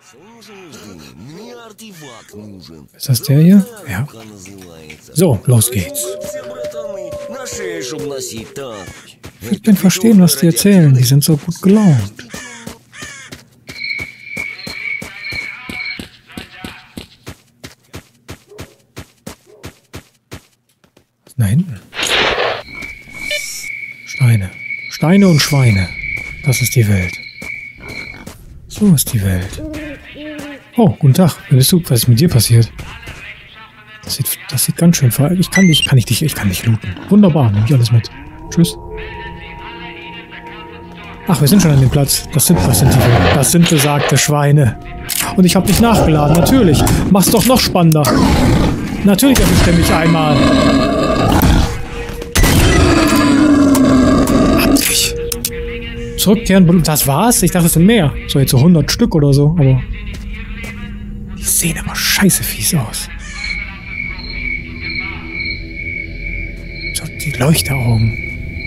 Ist das der hier? Ja. So, los geht's. Ich kann verstehen, was die erzählen. Die sind so gut gelaunt. Was ist da hinten? Steine. Steine und Schweine. Das ist die Welt. So ist die Welt. Oh, guten Tag. Wer bist du? Was ist mit dir passiert? Das sieht ganz schön ver... Ich kann dich looten. Wunderbar, nehme ich alles mit. Tschüss. Ach, wir sind schon an dem Platz. Das sind besagte Schweine. Und ich habe dich nachgeladen, natürlich. Mach's doch noch spannender. Natürlich erwischt er mich einmal. Hab dich. Zurückkehren, das war's? Ich dachte, es sind mehr. So jetzt so 100 Stück oder so, aber... Die sehen aber scheiße fies aus. So, die Leuchteraugen.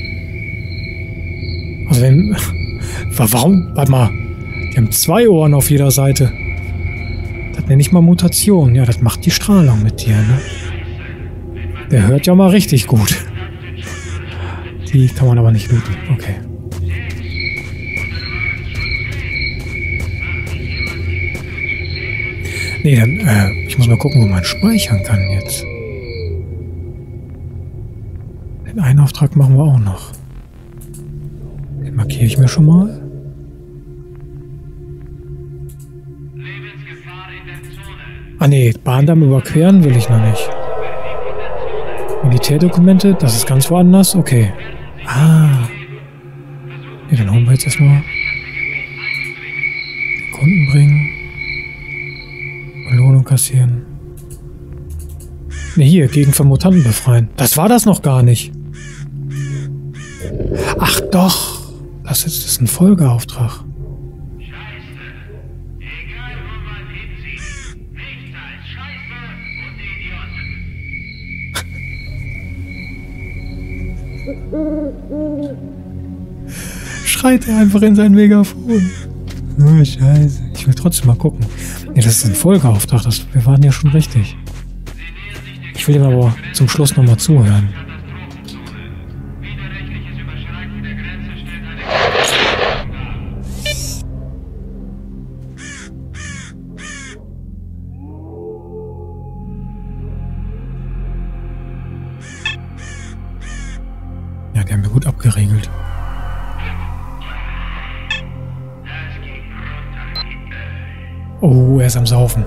Also wenn... Warum? Warte mal. Die haben 2 Ohren auf jeder Seite. Das nenne ich mal Mutation. Ja, das macht die Strahlung mit dir, ne? Der hört ja mal richtig gut. Die kann man aber nicht looten. Okay. Nee, dann, ich muss mal gucken, wo man speichern kann jetzt. Den einen Auftrag machen wir auch noch. Den markiere ich mir schon mal. Ah nee, Bahndamm überqueren will ich noch nicht. Militärdokumente, das ist ganz woanders. Okay. Ah. Ja, dann holen wir jetzt erstmal den Kunden bringen. Belohnung kassieren. Ne, hier, Gegend von Mutanten befreien. Das war das noch gar nicht. Ach doch. Das ist ein Folgeauftrag. Schreit er einfach in sein Megafon. Oh, Scheiße. Ich will trotzdem mal gucken. Nee, das ist ein Folgeauftrag. Wir waren ja schon richtig. Ich will ihm aber zum Schluss nochmal zuhören. Ja, die haben wir gut abgeregelt. Oh, er ist am Saufen.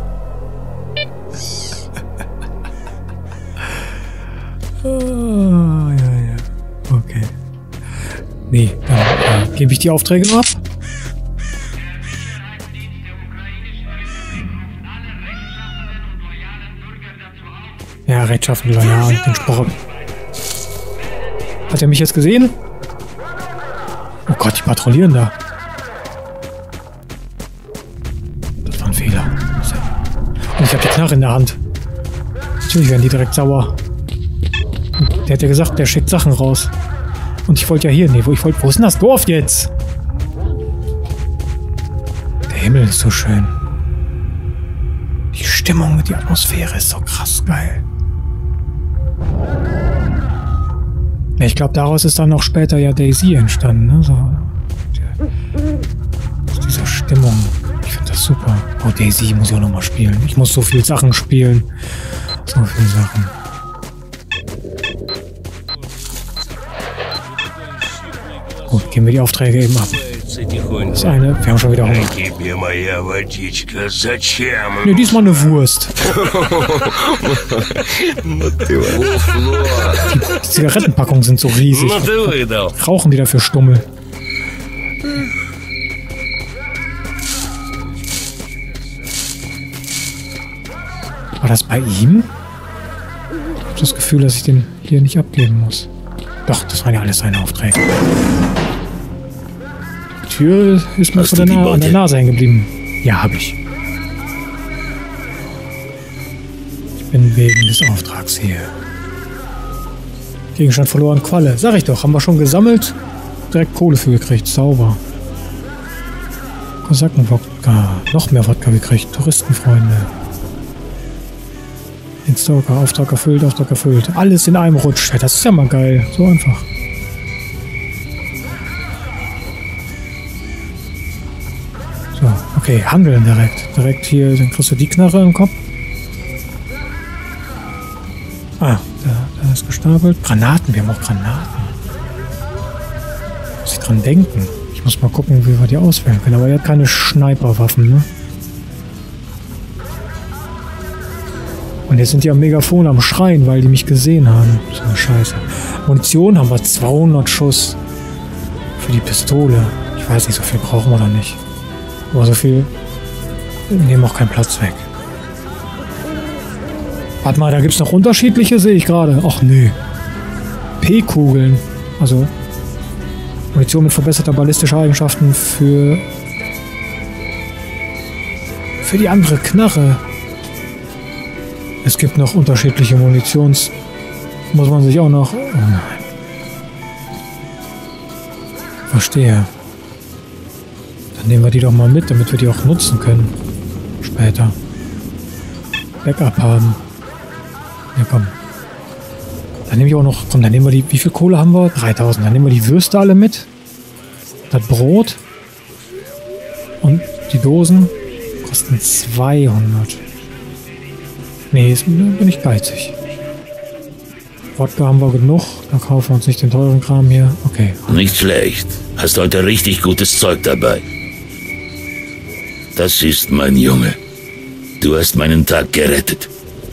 Oh, ja. Okay. Nee, dann gebe ich die Aufträge noch ab. Ja, rechtschaffen, loyal, den Spruch. Hat er mich jetzt gesehen? Oh Gott, die patrouillieren da. Das war ein Fehler. Und ich habe die Knarre in der Hand. Natürlich werden die direkt sauer. Und der hat ja gesagt, der schickt Sachen raus. Und ich wollte ja hier, nee, wo ist denn das Dorf jetzt? Der Himmel ist so schön. Die Stimmung, die Atmosphäre ist so krass geil. Ja, ich glaube, daraus ist dann noch später ja Daisy entstanden, ne? So, aus dieser Stimmung. Ich finde das super. Oh, Daisy muss ich auch nochmal spielen. Ich muss so viele Sachen spielen. So viele Sachen. Gut, geben wir die Aufträge eben ab. Das eine, wir haben schon wieder Hunger. Ne, diesmal eine Wurst. Die Zigarettenpackungen sind so riesig. Rauchen die dafür Stummel? War das bei ihm? Ich habe das Gefühl, dass ich den hier nicht abgeben muss. Doch, das waren ja alles seine Aufträge. Die Tür ist mir an der Nase hängen geblieben. Ja, habe ich. Ich bin wegen des Auftrags hier. Gegenstand verloren, Qualle. Sag ich doch, haben wir schon gesammelt. Direkt Kohle für gekriegt, sauber. Kosakenwodka. Noch mehr Wodka gekriegt. Touristenfreunde. Den Stalker. Auftrag erfüllt, Auftrag erfüllt. Alles in einem Rutsch. Ja, das ist ja mal geil. So einfach. So, okay. Handeln direkt. Direkt hier, dann kriegst du die Knarre im Kopf. Ah, da ist gestapelt. Granaten. Wir haben auch Granaten. Muss ich dran denken. Ich muss mal gucken, wie wir die auswählen können. Aber er hat keine Sniperwaffen, ne? Und jetzt sind die am Megafon am Schreien, weil die mich gesehen haben. So eine Scheiße. Munition haben wir 200 Schuss. Für die Pistole. Ich weiß nicht, so viel brauchen wir da nicht. Aber so viel nehmen auch keinen Platz weg. Warte mal, da gibt es noch unterschiedliche, sehe ich gerade. Ach nö. P-Kugeln. Also Munition mit verbesserter ballistischer Eigenschaften für die andere Knarre. Es gibt noch unterschiedliche Munitions... Muss man sich auch noch... Oh nein. Verstehe. Dann nehmen wir die doch mal mit, damit wir die auch nutzen können. Später. Backup haben. Ja, komm. Dann nehme ich auch noch... Komm, dann nehmen wir die... Wie viel Kohle haben wir? 3000. Dann nehmen wir die Würste alle mit. Das Brot. Und die Dosen kosten 200. Nee, jetzt bin ich geizig. Wodka haben wir genug. Da kaufen wir uns nicht den teuren Kram hier. Okay. Nicht schlecht. Hast heute richtig gutes Zeug dabei. Das ist mein Junge. Du hast meinen Tag gerettet.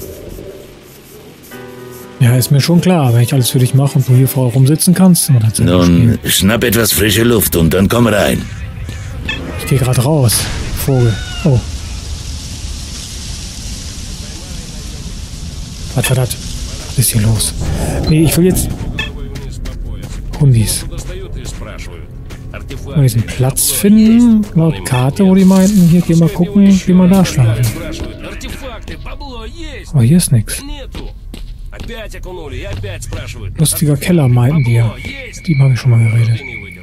Ja, ist mir schon klar. Wenn ich alles für dich mache und du hier vorher rumsitzen kannst. Nun, schnapp etwas frische Luft und dann komm rein. Ich gehe gerade raus. Vogel. Oh. Was war das? Was ist hier los? Nee, ich will jetzt... Hundis. Mal diesen Platz finden. Laut Karte, wo die meinten, hier gehen wir gucken, wie wir da schlafen. Aber hier ist nichts. Lustiger Keller meinten die ja. Mit ihm habe ich schon mal geredet.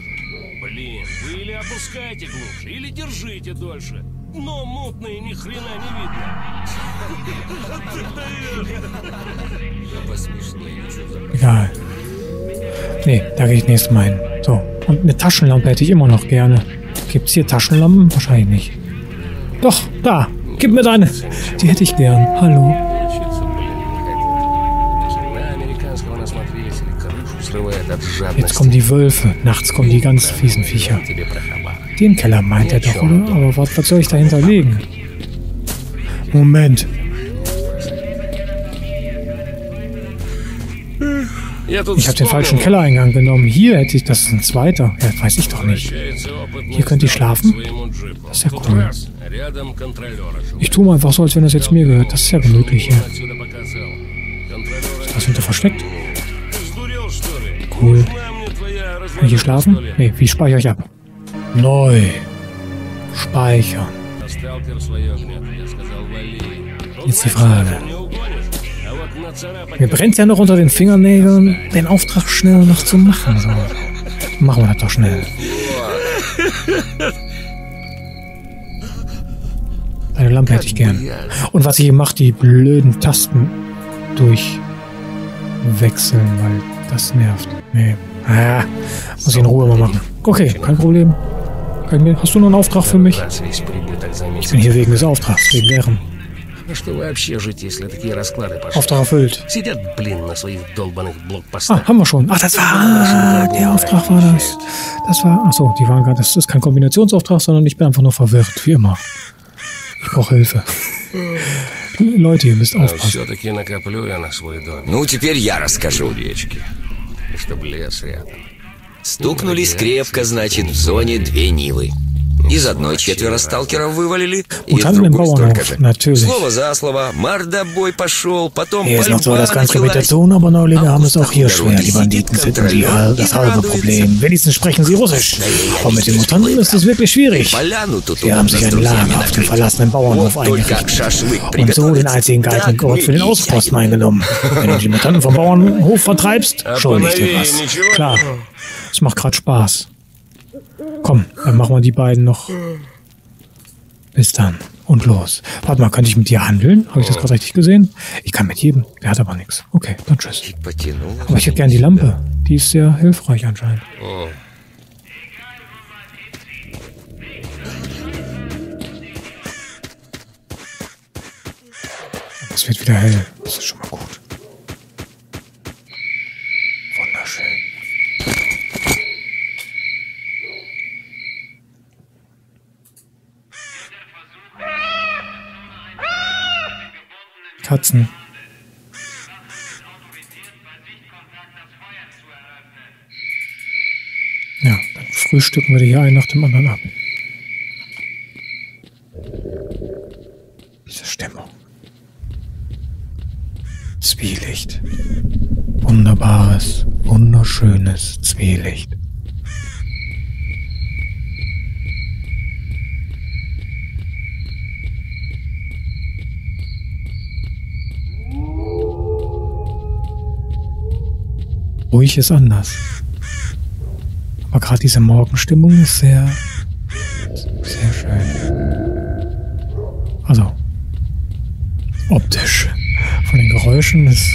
Egal. Nee, da gehe ich nächstes Mal hin. So, und eine Taschenlampe hätte ich immer noch gerne. Gibt's hier Taschenlampen? Wahrscheinlich nicht. Doch, da. Gib mir deine. Die hätte ich gern. Hallo. Jetzt kommen die Wölfe. Nachts kommen die ganz fiesen Viecher. Den Keller meint er doch, oder? Aber was soll ich dahinter legen? Moment. Ich habe den falschen Kellereingang genommen. Hier hätte ich... Das ist ein zweiter. Ja, weiß ich doch nicht. Hier könnt ihr schlafen? Das ist ja cool. Ich tue mal einfach so, als wenn das jetzt mir gehört. Das ist ja gemütlich hier. Was sind da versteckt? Cool. Kann ich hier schlafen? Nee, wie speichere ich ab? Neu. Speichern. Jetzt die Frage. Mir brennt ja noch unter den Fingernägeln, den Auftrag schnell noch zu machen. So. Machen wir das doch schnell. Eine Lampe hätte ich gern. Und was ich hier mache, die blöden Tasten durchwechseln, weil das nervt. Nee. Muss ich in Ruhe mal machen. Okay, kein Problem. Hast du noch einen Auftrag für mich? Ich bin hier wegen des Auftrags, wegen deren. Auftrag erfüllt. Ah, haben wir schon. Ach, das war... der Auftrag war das. Das war... Achso, die waren gerade... Das ist kein Kombinationsauftrag, sondern ich bin einfach nur verwirrt, wie immer. Ich brauche Hilfe. Leute, ihr müsst aufpassen. Ну, теперь я расскажу. Стукнулись крепко, значит, в зоне 2 Нивы. Из одной 4 сталкеров вывалили, из другой столько же. Слово за слово, мордобой пошел, потом hier ist noch so das ganze mit der Ton, aber Neulinge haben es auch hier schwer. Die Banditen sind das halbe Problem. Wenigstens sprechen sie Russisch. Aber mit den Mutanten ist es wirklich schwierig. Sie haben sich ein Lager auf dem verlassenen Bauernhof eingerichtet und so den einzigen geeigneten Ort für den Außenposten eingenommen. Wenn du die Mutanten vom Bauernhof vertreibst, schuldig dir was. Klar, es macht gerade Spaß. Komm, dann machen wir die beiden noch Bis dann. Und los. Warte mal, kann ich mit dir handeln? Habe ich das gerade richtig gesehen? Ich kann mit jedem. Der hat aber nichts. Okay, dann tschüss. Aber ich hätte gern die Lampe. Die ist sehr hilfreich anscheinend. Es wird wieder hell. Das ist schon mal gut. Wunderschön. Katzen. Ja, dann frühstücken wir die hier einen nach dem anderen ab. Diese Stimmung. Zwielicht. Wunderbares, wunderschönes Zwielicht. Ruhig ist anders. Aber gerade diese Morgenstimmung ist sehr, sehr schön. Also, optisch. Von den Geräuschen ist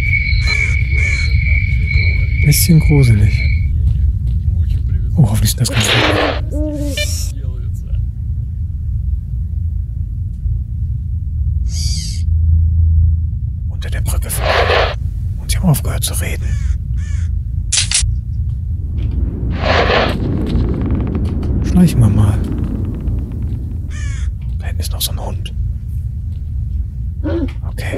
ein bisschen gruselig. Oh, hoffentlich sind das ganz gut. Unter der Brücke fahren. Und sie haben aufgehört zu reden. Schleichen wir mal. Da hinten ist noch so ein Hund. Okay.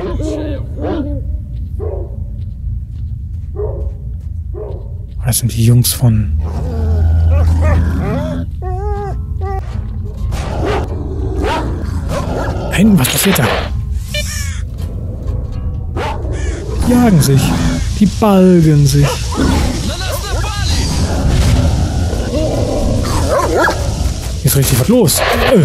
Das sind die Jungs von... Da hinten, was passiert da? Die jagen sich. Die balgen sich. Hier ist richtig was los.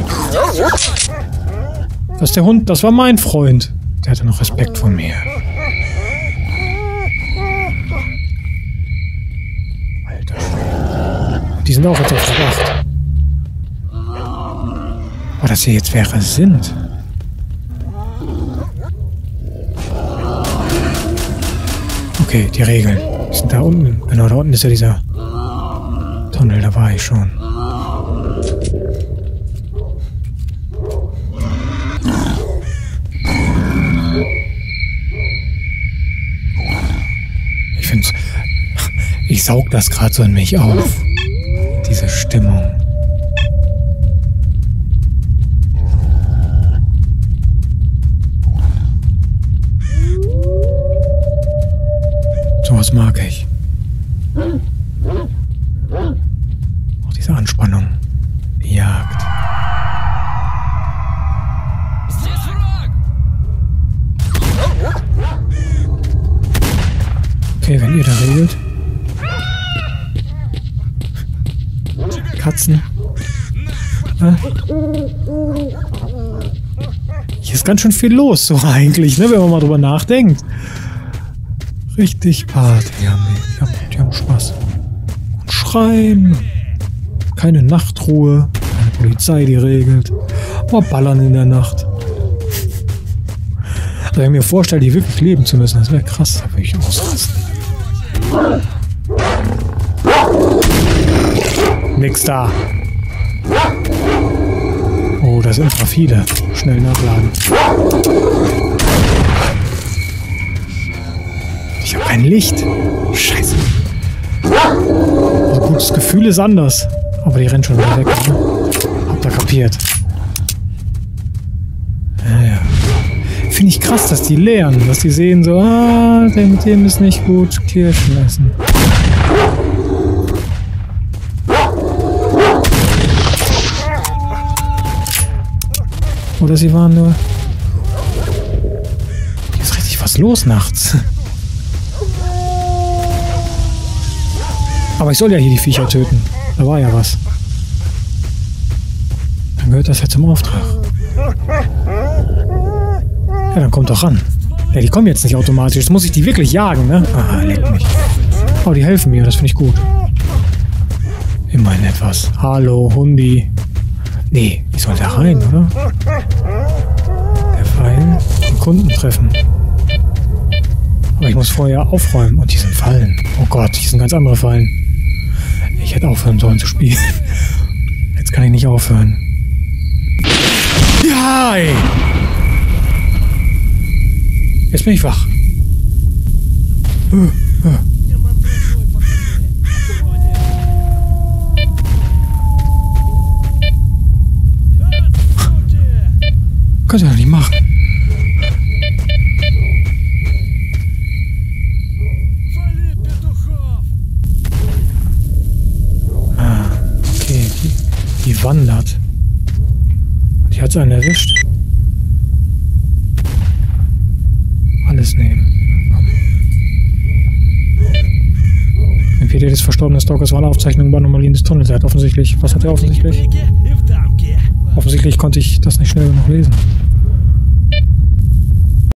Das ist der Hund, das war mein Freund. Der hatte noch Respekt vor mir. Alter Schwede. Die sind auch jetzt auf Verdacht. Aber dass hier jetzt welche sind. Okay, die Regeln. Die sind da unten. Genau, da unten ist ja dieser Tunnel, da war ich schon. Ich saug das gerade so in mich auf. Diese Stimmung. Sowas mag ich. Auch diese Anspannung. Die Jagd. Okay, wenn ihr da regelt. Katzen. Hier ist ganz schön viel los, so eigentlich, ne, wenn man mal drüber nachdenkt. Richtig Party haben die haben Spaß. Und schreien. Keine Nachtruhe. Keine Polizei, die regelt. Aber ballern in der Nacht. Also wenn ich mir vorstelle, die wirklich leben zu müssen, das wäre krass. Da würde ich ausrasten. Nix da. Oh, das sind Infrafide. Schnell nachladen. Ich habe kein Licht. Scheiße. Also gut, das Gefühl ist anders. Aber die rennen schon wieder weg. Ne? Habt ihr kapiert. Ja. Finde ich krass, dass die lernen. Dass die sehen so, mit dem ist nicht gut. Kirschen essen. Oder sie waren nur... Hier ist richtig was los nachts. Aber ich soll ja hier die Viecher töten. Da war ja was. Dann gehört das ja zum Auftrag. Ja, dann kommt doch ran. Ja, die kommen jetzt nicht automatisch. Jetzt muss ich die wirklich jagen, ne? Ah, leck mich. Oh, die helfen mir. Das finde ich gut. Immerhin etwas. Hallo, Hundi. Nee, die soll da rein, oder? Der Pfeil. Den Kunden treffen. Aber ich muss vorher aufräumen. Und die sind Fallen. Oh Gott, die sind ganz andere Fallen. Ich hätte aufhören sollen zu spielen. Jetzt kann ich nicht aufhören. Ja, ey! Jetzt bin ich wach. Könnt ihr doch nicht machen. Ah, okay. Die wandert. Und die hat einen erwischt. Alles nehmen. MPD des verstorbenen Stalkers war eine Aufzeichnung über Anomalien des Tunnels. Er hat offensichtlich... Was hat er offensichtlich? Offensichtlich konnte ich das nicht schnell genug lesen.